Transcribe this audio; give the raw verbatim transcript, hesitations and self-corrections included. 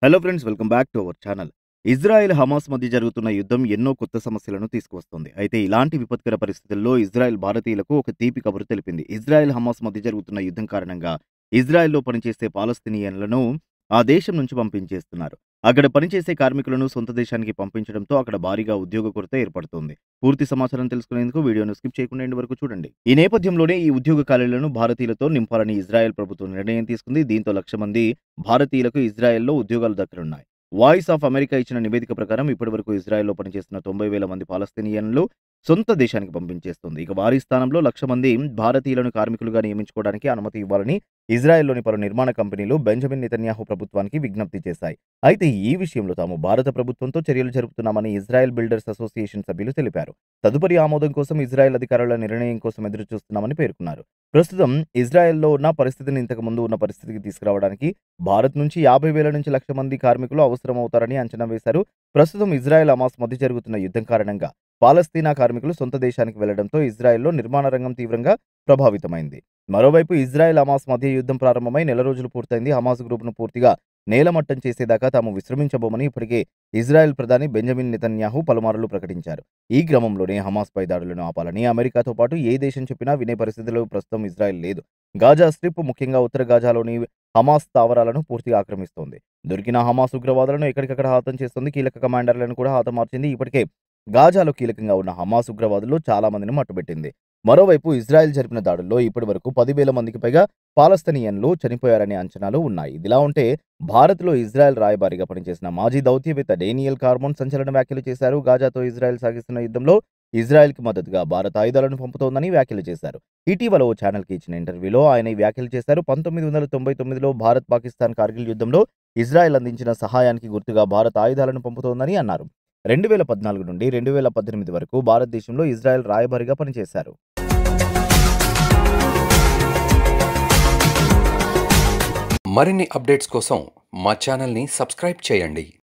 Hello friends welcome back to our channel. Israel, Hamas మధ్య జరుగుతున్న యుద్ధం ఎన్నో కొత్త సమస్యలను తీసుకువస్తుంది. అయితే ఇలాంటి విపత్కర పరిస్థితుల్లో ఇజ్రాయెల్ భారతీయులకు ఒక తీపి కబురు తెలిపింది. ఇజ్రాయెల్, హమాస్ మధ్య జరుగుతున్న యుద్ధం కారణంగా ఇజ్రాయెల్‌లో పనిచేసే పాలస్తీనియన్లను ఆ దేశం నుంచి పంపించేస్తున్నారు. అక్కడ పనిచేసే కార్మికులను సొంత దేశానికి పంపించడంతో అక్కడ భారీగా ఉద్యోగ కొరత ఏర్పడుతోంది. పూర్తి సమాచారం తెలుసుకునేందుకు వీడియోను స్కిప్ చేయకుండా ఎండ్ వరకు చూడండి. ఈ నేపథ్యంలోనే ఈ ఉద్యోగ ఖాళీలను భారతీయులతో నింపాలని ఇజ్రాయెల్ ప్రభుత్వం నిర్ణయం తీసుకుంది. దీంతో లక్ష మంది భారతీయులకు ఇజ్రాయెల్‌లో ఉద్యోగాలు దక్కనున్నాయి. వాయిస్ ఆఫ్ అమెరికా ఇచ్చిన నివేదిక ప్రకారం ఇప్పటివరకు ఇజ్రాయెల్‌లో పనిచేస్తున్న తొంభై వేల మంది పాలస్తీనియన్లు సొంత దేశానికి పంపించేస్తుంది. ఇక వారి స్థానంలో లక్ష మంది భారతీయులను కార్మికులుగా నియమించుకోవడానికి అనుమతి ఇవ్వాలని ఇజ్రాయెల్‌లోని పలు నిర్మాణ కంపెనీలు బెంజమిన్ నెతన్యాహు ప్రభుత్వానికి విజ్ఞప్తి చేశాయి. అయితే ఈ విషయంలో తాము భారత ప్రభుత్వంతో చర్యలు జరుపుతున్నామని ఇజ్రాయెల్ బిల్డర్స్ అసోసియేషన్ సభ్యులు తెలిపారు. తదుపరి ఆమోదం కోసం ఇజ్రాయెల్ అధికారుల నిర్ణయం కోసం ఎదురుచూస్తున్నామని పేర్కొన్నారు. ప్రస్తుతం ఇజ్రాయెల్‌లో ఉన్న పరిస్థితిని ఇంతకు ముందు ఉన్న పరిస్థితికి తీసుకురావడానికి భారత్ నుంచి యాభై వేల నుంచి లక్ష మంది కార్మికులు అవసరమవుతారని అంచనా వేశారు. ప్రస్తుతం ఇజ్రాయెల్, హమాస్ మధ్య జరుగుతున్న యుద్ధం కారణంగా పాలస్తీనా కార్మికులు సొంత దేశానికి వెళ్లడంతో ఇజ్రాయెల్‌లో నిర్మాణ రంగం తీవ్రంగా ప్రభావితమైంది. మరోవైపు ఇజ్రాయెల్, హమాస్ మధ్య యుద్ధం ప్రారంభమై నెల రోజులు పూర్తయింది. హమాస్ గ్రూప్‌ను పూర్తిగా నేలమట్టం చేసేదాకా తాము విశ్రమించబోమని ఇప్పటికే ఇజ్రాయెల్ ప్రధాని బెంజమిన్ నెతన్యాహు పలుమార్లు ప్రకటించారు. ఈ క్రమంలోనే హమాస్‌పై దాడులను ఆపాలని అమెరికాతో పాటు ఏ దేశం చెప్పినా వినే పరిస్థితిలో ప్రస్తుతం ఇజ్రాయెల్ లేదు. గాజా స్ట్రిప్, ముఖ్యంగా ఉత్తర గాజాలోని హమాస్ స్థావరాలను పూర్తిగా ఆక్రమిస్తోంది. దొరికిన హమాస్ ఉగ్రవాదులను ఎక్కడికక్కడ హతం చేస్తుంది. కీలక కమాండర్లను కూడా హతమార్చింది. ఇప్పటికే గాజాలో కీలకంగా ఉన్న హమాస్ ఉగ్రవాదుల్లో చాలా మందిని మట్టుబెట్టింది. మరోవైపు ఇజ్రాయెల్ జరిపిన దాడుల్లో ఇప్పటివరకు పదివేల మందికి పైగా పాలస్తీనియన్లు చనిపోయారనే అంచనాలు ఉన్నాయి. ఇదిలా ఉంటే భారత్‌లో ఇజ్రాయెల్ రాయబారిగా పనిచేసిన మాజీ దౌత్యవేత్త డేనియల్ కార్మోన్ సంచలన వ్యాఖ్యలు చేశారు. గాజాతో ఇజ్రాయెల్ సాగిస్తున్న యుద్ధంలో ఇజ్రాయెల్‌కి మద్దతుగా భారత్ ఆయుధాలను పంపుతోందని వ్యాఖ్యలు చేశారు. ఇటీవల ఓ ఛానల్‌కి ఇచ్చిన ఇంటర్వ్యూలో ఆయన ఈ వ్యాఖ్యలు చేశారు. పంతొమ్మిది వందల తొంభై తొమ్మిదిలో భారత్, పాకిస్తాన్ కార్గిల్ యుద్ధంలో ఇజ్రాయెల్ అందించిన సహాయానికి గుర్తుగా భారత్ ఆయుధాలను పంపుతోందని అన్నారు. రెండు వేల పద్నాలుగు నుండి రెండు వేల పద్దెనిమిది వరకు భారతదేశంలో ఇజ్రాయెల్ రాయబారిగా పనిచేశారు. మరిన్ని అప్డేట్స్ కోసం మా ఛానల్ని సబ్స్క్రైబ్ చేయండి.